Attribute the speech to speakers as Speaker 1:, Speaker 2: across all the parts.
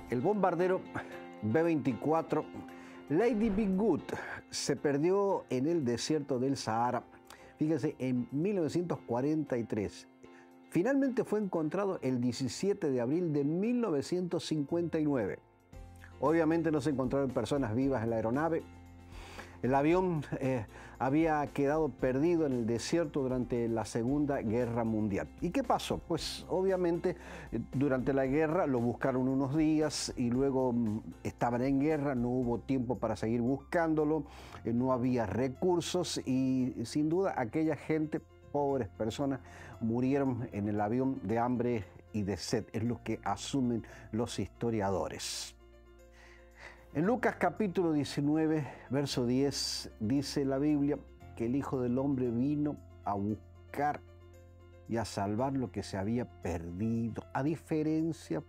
Speaker 1: El bombardero B-24 Lady Be Good se perdió en el desierto del Sahara, fíjense, en 1943. Finalmente fue encontrado el 17 de abril de 1959. Obviamente no se encontraron personas vivas en la aeronave. El avión había quedado perdido en el desierto durante la Segunda Guerra Mundial. ¿Y qué pasó? Pues obviamente durante la guerra lo buscaron unos días y luego estaban en guerra, no hubo tiempo para seguir buscándolo, no había recursos y sin duda aquella gente, pobres personas, murieron en el avión de hambre y de sed, es lo que asumen los historiadores. En Lucas capítulo 19, verso 10, dice la Biblia que el Hijo del Hombre vino a buscar y a salvar lo que se había perdido. A diferencia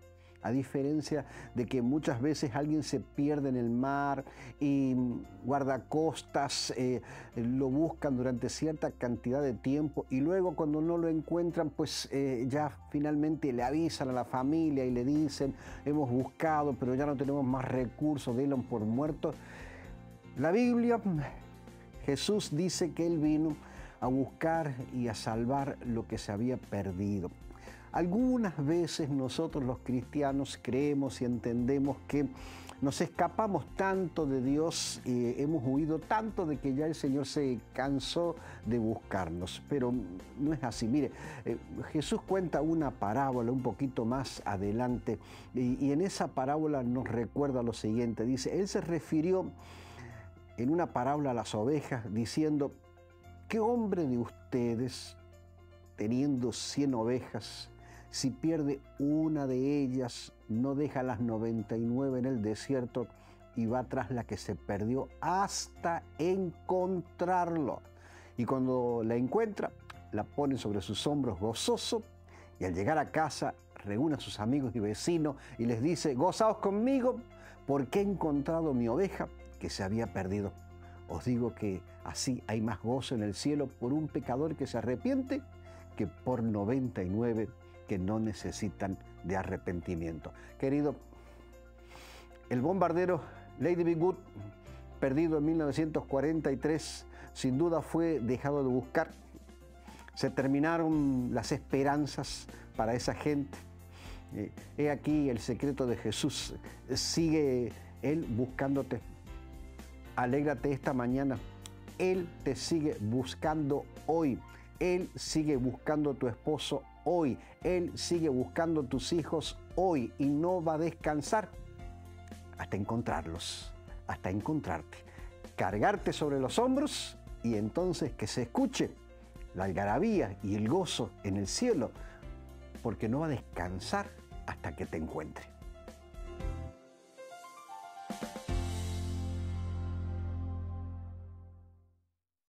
Speaker 1: de que muchas veces alguien se pierde en el mar y guardacostas lo buscan durante cierta cantidad de tiempo y luego cuando no lo encuentran, pues ya finalmente le avisan a la familia y le dicen: hemos buscado, pero ya no tenemos más recursos, denlo por muerto. La Biblia, Jesús dice que Él vino a buscar y a salvar lo que se había perdido. Algunas veces nosotros los cristianos creemos y entendemos que nos escapamos tanto de Dios, hemos huido tanto de que ya el Señor se cansó de buscarnos, pero no es así. Mire, Jesús cuenta una parábola un poquito más adelante y en esa parábola nos recuerda lo siguiente. Dice, Él se refirió en una parábola a las ovejas diciendo: ¿qué hombre de ustedes, teniendo 100 ovejas, si pierde una de ellas, no deja las 99 en el desierto y va tras la que se perdió hasta encontrarlo? Y cuando la encuentra, la pone sobre sus hombros gozoso y al llegar a casa reúne a sus amigos y vecinos y les dice: gozaos conmigo porque he encontrado mi oveja que se había perdido. Os digo que así hay más gozo en el cielo por un pecador que se arrepiente que por 99 que no necesitan de arrepentimiento. Querido, el bombardero Lady Be Good, perdido en 1943, sin duda fue dejado de buscar. Se terminaron las esperanzas para esa gente. He aquí el secreto de Jesús. Sigue Él buscándote. Alégrate esta mañana. Él te sigue buscando hoy. Él sigue buscando a tu esposo hoy. Él sigue buscando a tus hijos hoy y no va a descansar hasta encontrarlos, hasta encontrarte. Cargarte sobre los hombros y entonces que se escuche la algarabía y el gozo en el cielo, porque no va a descansar hasta que te encuentre.